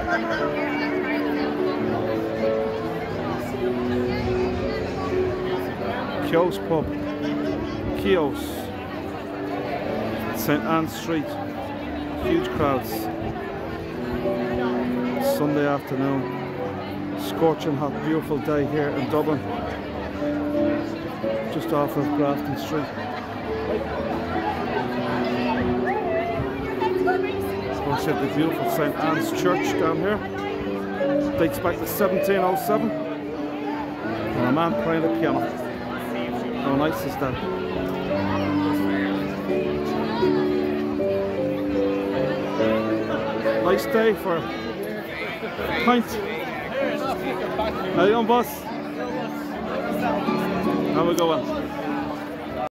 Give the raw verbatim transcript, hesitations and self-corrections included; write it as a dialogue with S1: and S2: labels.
S1: Kehoe's pub, Kehoe's, Saint Anne's Street, huge crowds. Sunday afternoon, scorching hot, beautiful day here in Dublin, just off of Grafton Street. I said the beautiful Saint Anne's Church down here, dates back to seventeen oh seven, and a man playing the piano. How nice is that? Nice day for a pint. How you doing, boss? How we going?